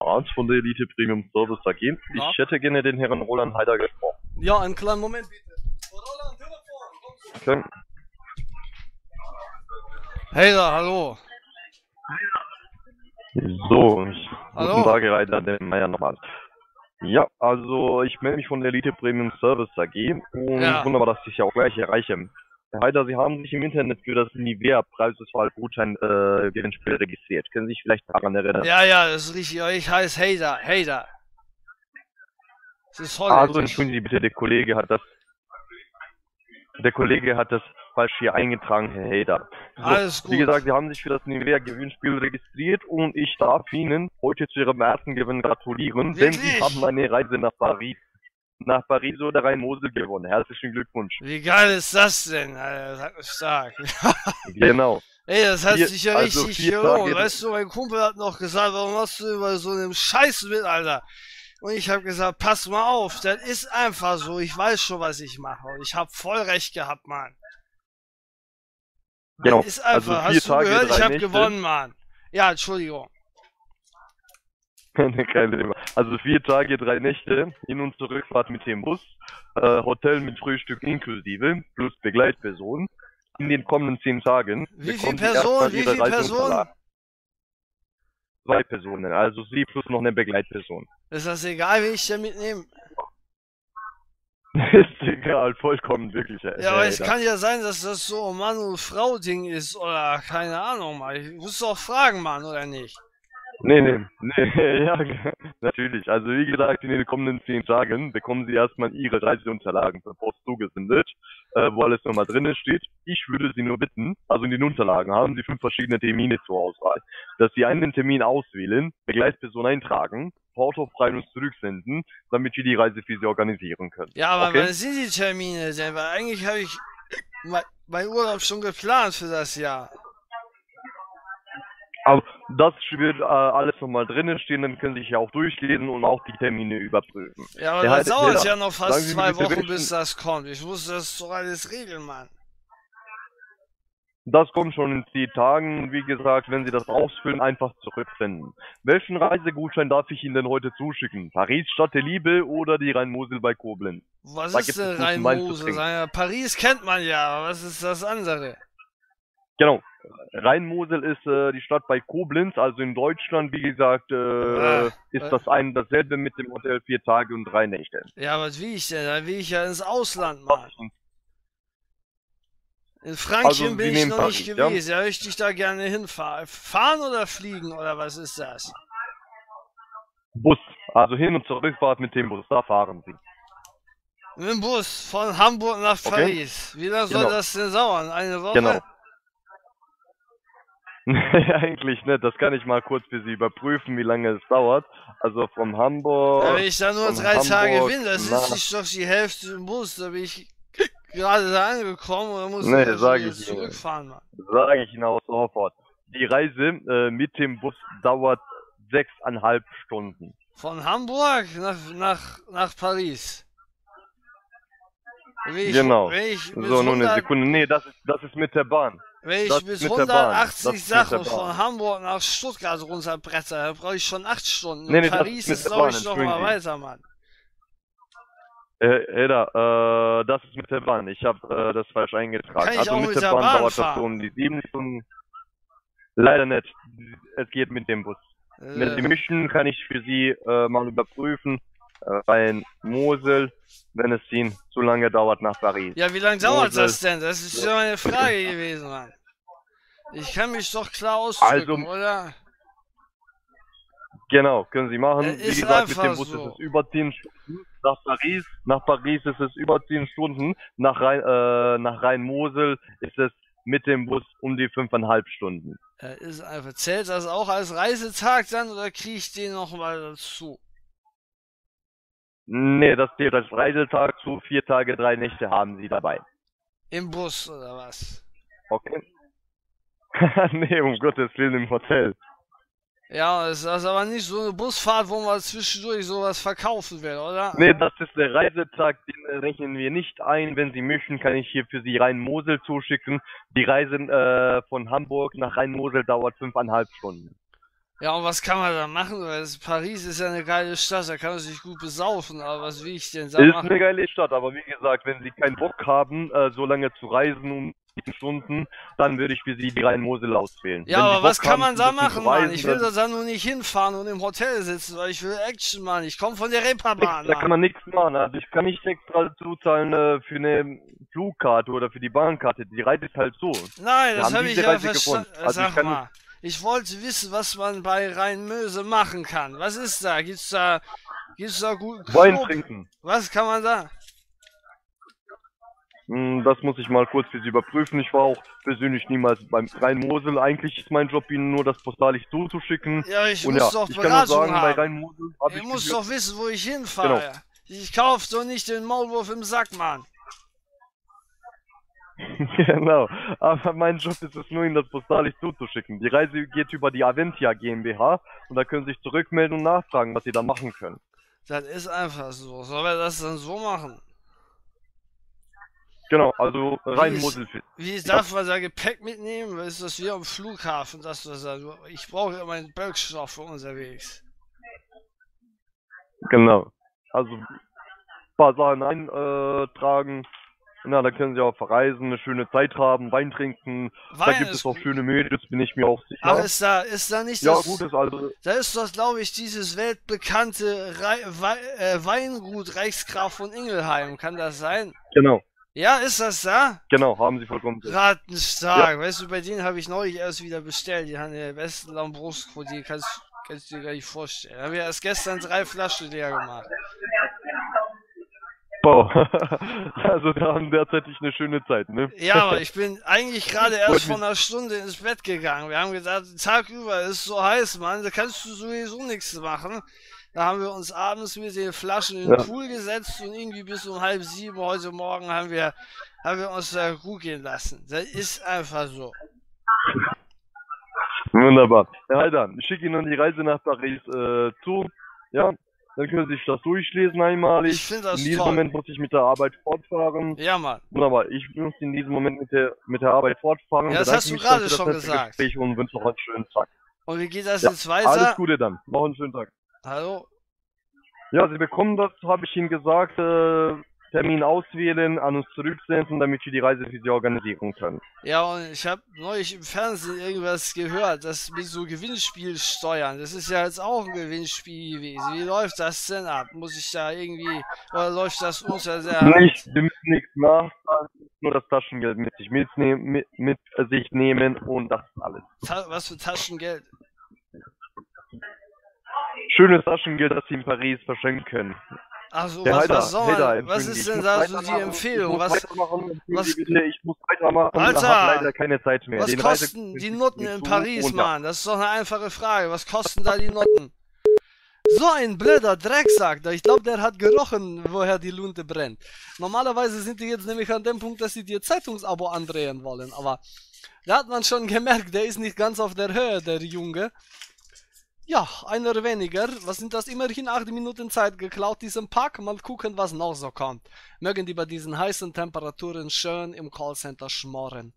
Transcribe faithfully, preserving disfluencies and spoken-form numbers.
Apparat von der Elite Premium Service A G. Ja. Ich hätte gerne den Herrn Roland Heider gesprochen. Ja, einen kleinen Moment bitte. Roland, Telefon, kommst du? Okay. Hey da, hallo. So, ich, Hallo? guten Tag, Herr Heider, der Meier nochmal. Ja, also ich melde mich von der Elite Premium Service A G und Ja. wunderbar, dass ich Sie auch gleich erreiche. Herr Heider, Sie haben sich im Internet für das Nivea Preiseswahl-Gutschein äh, Gewinnspiel registriert. Können Sie sich vielleicht daran erinnern? Ja, ja, das ist richtig. Ich heiße Heider, Heider. Das ist Also holländisch. entschuldigen Sie bitte, der Kollege hat das der Kollege hat das falsch hier eingetragen, Herr Heider. So, Alles gut. wie gesagt, Sie haben sich für das Nivea Gewinnspiel registriert und ich darf Ihnen heute zu Ihrem ersten Gewinn gratulieren, denn Sie Wirklich? haben eine Reise nach Paris. Nach Paris oder Rhein-Mosel gewonnen. Herzlichen Glückwunsch. Wie geil ist das denn, Alter? Das hat mich stark. Genau. Ey, das hat Vier- sich ja also richtig vier gelohnt. Tage- Weißt du, mein Kumpel hat noch gesagt, warum machst du über so einem Scheiß mit, Alter? Und ich habe gesagt, pass mal auf, das ist einfach so. Ich weiß schon, was ich mache. Und ich habe voll recht gehabt, Mann. Genau. Das ist einfach. Also vier Hast du Tage, gehört? Ich drei habe Nächte. gewonnen, Mann. Ja, Entschuldigung. Kein Thema. Also vier Tage, drei Nächte, Hin- und Zurückfahrt mit dem Bus, äh, Hotel mit Frühstück inklusive, plus Begleitperson. In den kommenden zehn Tagen. Wie bekommen viele Sie erstmal Personen? Wie Ihre viele Personen? Reiseunterlagen. Zwei Personen, also Sie plus noch eine Begleitperson. Ist das egal, wie ich da mitnehme? Ist egal, vollkommen wirklich. Ja, aber es kann ja sein, dass das so ein Mann- und Frau-Ding ist oder keine Ahnung, Mann. Ich muss doch fragen, Mann, oder nicht? Nee, nee, nee, ja, natürlich. Also wie gesagt, in den kommenden zehn Tagen bekommen Sie erstmal Ihre Reiseunterlagen per Post zugesendet, äh, wo alles nochmal drin steht. Ich würde Sie nur bitten, also in den Unterlagen haben Sie fünf verschiedene Termine zur Auswahl, dass Sie einen Termin auswählen, Begleitperson eintragen, Porto frei und zurücksenden, damit wir die Reise für Sie organisieren können. Ja, aber Okay? wann sind die Termine denn? Weil eigentlich habe ich mein, mein Urlaub schon geplant für das Jahr. Aber das wird äh, alles nochmal drin stehen, dann können Sie sich ja auch durchlesen und auch die Termine überprüfen. Ja, aber Der das Heider- dauert Heider, ja noch sagen fast Sie mir zwei bitte, Wochen, welchen- bis das kommt. Ich muss das doch alles regeln, Mann. Das kommt schon in zehn Tagen. Wie gesagt, wenn Sie das ausfüllen, einfach zurücksenden. Welchen Reisegutschein darf ich Ihnen denn heute zuschicken? Paris, Stadt der Liebe oder die Rhein-Mosel bei Koblenz? Was Da ist gibt denn es guten Wein zu Rhein-Mosel? trinken. Ja, Paris kennt man ja, aber was ist das andere? Genau. Rhein-Mosel ist äh, die Stadt bei Koblenz, also in Deutschland, wie gesagt, äh, Ah, ist äh. das ein dasselbe mit dem Hotel vier Tage und drei Nächte. Ja, was will ich denn? Da will ich ja ins Ausland, Mann. In Frankchen Also, bin Sie ich nehmen noch Paris, nicht ja? gewesen. Ja, möchte ich da gerne hinfahren. Fahren oder fliegen oder was ist das? Bus, also Hin- und Zurückfahrt mit dem Bus, da fahren Sie. Mit dem Bus von Hamburg nach Okay. Paris. Wie lange soll Genau. das denn dauern? Eine Woche? Genau. Nee, eigentlich nicht. Das kann ich mal kurz für Sie überprüfen, wie lange es dauert. Also von Hamburg. Ja, wenn ich da nur von drei Tage Hamburg bin, da nach- sitze ich doch die Hälfte im Bus. Da bin ich gerade da angekommen und dann muss Nee, ich doch sag wieder ich Ihnen. zurückfahren, Mann. Sage ich Ihnen auch sofort. Die Reise äh, mit dem Bus dauert sechseinhalb Stunden. Von Hamburg nach, nach, nach Paris. Wenn ich, Genau. Wenn ich bis So, nur eine hundert Sekunde. Nee, das ist, das ist mit der Bahn. Wenn ich Das bis mit der Bahn. Das hundertachtzig ist mit der Sachen Bahn. von Hamburg nach Stuttgart runterbretter, da brauche ich schon acht Stunden. Nee, In nee, das Paris ist mit ist, der glaube Bahn, ich, noch mal entschuldigen weiter, Mann. Äh, Eda, äh, das ist mit der Bahn. Ich habe äh, das falsch eingetragen. Kann ich also auch mit mit der der Bahn, Bahn dauert das fahren? so um die sieben Stunden. Leider nicht. Es geht mit dem Bus. Wenn Sie Äh, möchten, kann ich für Sie äh, mal überprüfen. Äh, Rhein Mosel, wenn es Ihnen zu lange dauert nach Paris. ja, wie lange dauert Mosel. das denn? Das ist ja meine Frage gewesen, Mann. Ich kann mich doch klar ausdrücken, Also- oder? Genau, können Sie machen. Äh, Wie ist gesagt, mit einfach dem Bus so. ist es über zehn Stunden. Nach Paris, nach Paris ist es über zehn Stunden. Nach Rhein, äh, nach Rhein-Mosel ist es mit dem Bus um die fünfeinhalb Stunden. Äh, ist einfach. Zählt das auch als Reisetag dann oder kriege ich den noch mal dazu? Nee, das zählt als Reisetag zu. Vier Tage, drei Nächte haben Sie dabei. Im Bus oder was? Okay? Nee, um Gottes Willen im Hotel. Ja, ist das aber nicht so eine Busfahrt, wo man zwischendurch sowas verkaufen will, oder? Nee, das ist der Reisetag, den rechnen wir nicht ein. Wenn Sie möchten, kann ich hier für Sie Rhein-Mosel zuschicken. Die Reise äh, von Hamburg nach Rhein-Mosel dauert fünfeinhalb Stunden. Ja, und was kann man da machen? Weil das, Paris ist ja eine geile Stadt, da kann man sich gut besaufen, aber was will ich denn da Ist machen? eine geile Stadt, aber wie gesagt, wenn Sie keinen Bock haben, äh, so lange zu reisen, um sieben Stunden, dann würde ich für Sie die Rhein-Mosel auswählen. Ja, Wenn Sie aber was Bock kann haben, man ein da bisschen zu machen, Mann? reisen, Ich will dann da nur nicht hinfahren und im Hotel sitzen, weil ich will Action, Mann. Ich komme von der Reeperbahn, da kann Mann. man nichts machen. Also ich kann nicht extra zuzahlen äh, für eine Flugkarte oder für die Bahnkarte. Die Reise ist halt so. Nein, Wir das haben habe ich diese ja Reise gefunden. verstanden. Also ich Sag kann mal, ich wollte wissen, was man bei Rhein-Möse machen kann. Was ist da? Gibt's da, gibt's da guten Wein Club? trinken. Was kann man da? Hm, Das muss ich mal kurz für Sie überprüfen. Ich war auch persönlich niemals beim Rhein-Mosel. Eigentlich ist mein Job, Ihnen nur das postalisch zuzuschicken. Ja, ich Und muss ja, doch ich kann nur Beratung sagen, bei haben. Rhein-Mosel habe Ich ich muss gehört, doch wissen, wo ich genau. hinfahre. Ich kauf doch nicht den Maulwurf im Sack, Mann. Genau, aber mein Job ist es nur, Ihnen das postalisch zuzuschicken. Die Reise geht über die Aventia GmbH und da können Sie sich zurückmelden und nachfragen, was Sie da machen können. Das ist einfach so. Sollen wir das dann so machen? Genau, also Wie rein ist, Moselfit. wie ist, Ja, darf man da Gepäck mitnehmen? Ist das wie am Flughafen, dass du sagst, ich brauche ja meinen Bölkstoff für unterwegs. genau. Also ein paar Sachen eintragen. Na, da können Sie auch verreisen, eine schöne Zeit haben, Wein trinken. Da Wein gibt ist es auch gut. schöne Mädels, bin ich mir auch Ach, sicher. ist da, ist da nicht Ja, das, gut ist also, da ist doch, glaube ich, dieses weltbekannte Rei Wei äh, Weingut Reichsgraf von Ingelheim. Kann das sein? genau, Ja, ist das da? genau, haben Sie vollkommen recht. Ja, Ratenstark. Weißt du, bei denen habe ich neulich erst wieder bestellt. Die haben den besten Lambrusco, die kannst, kannst du dir gar nicht vorstellen. Da haben wir erst gestern drei Flaschen leer gemacht. wow. Also da haben derzeitig eine schöne Zeit, ne? Ja, aber ich bin eigentlich gerade erst Freut vor mich. einer Stunde ins Bett gegangen. Wir haben gesagt, den Tag über ist so heiß, Mann, da kannst du sowieso nichts machen. Da haben wir uns abends mit den Flaschen in den Ja, Pool gesetzt und irgendwie bis um halb sieben heute Morgen haben wir, haben wir uns da gut gehen lassen. Das ist einfach so. wunderbar. Ja, halt dann. Ich schicke Ihnen die Reise nach Paris äh, zu. Ja, dann können Sie sich das durchlesen Ich einmalig. finde In das diesem toll. Moment muss ich mit der Arbeit fortfahren. Ja, Mann. Wunderbar. Ich muss in diesem Moment mit der, mit der Arbeit fortfahren. Ja, das Bedanke hast du mich gerade dann für schon das nette gesagt. Gespräch und wünsche noch einen schönen Tag. Und wie geht das Ja, jetzt alles weiter? Gute dann. Noch einen schönen Tag. Hallo? Ja, Sie bekommen das, habe ich Ihnen gesagt, äh, Termin auswählen, an uns zurücksenden, damit wir die Reise für Sie organisieren können. Ja, und ich habe neulich im Fernsehen irgendwas gehört, das mit so Gewinnspielsteuern. Das ist ja jetzt auch ein Gewinnspiel gewesen. Wie läuft das denn ab? Muss ich da irgendwie, oder läuft das unter der Nicht, Hand? wir müssen nichts nachzahlen, nur das Taschengeld mit sich mitnehmen, mit, mit sich nehmen und das ist alles. Ta was für Taschengeld? Schönes Taschengeld, das Sie in Paris verschenken können. Also, Der was, Heider, was soll Heider, man, was entschuldigen Sie, ist ich denn muss da so die weitermachen, ich Empfehlung? muss Was, weitermachen, entschuldigen was, Sie bitte, ich muss weitermachen, ich habe Alter, leider keine Zeit mehr. was Den kosten die Reise Noten mir in zu Paris, und ja. Mann? Das ist doch eine einfache Frage. Was kosten da die Noten? So ein blöder Drecksack, da ich glaube, der hat gerochen, woher die Lunte brennt. Normalerweise sind die jetzt nämlich an dem Punkt, dass sie dir Zeitungsabo andrehen wollen, aber da hat man schon gemerkt, der ist nicht ganz auf der Höhe, der Junge. Ja, einer weniger. Was sind das? Immerhin acht Minuten Zeit geklaut, diesem Pack. Mal gucken, was noch so kommt. Mögen die bei diesen heißen Temperaturen schön im Callcenter schmoren.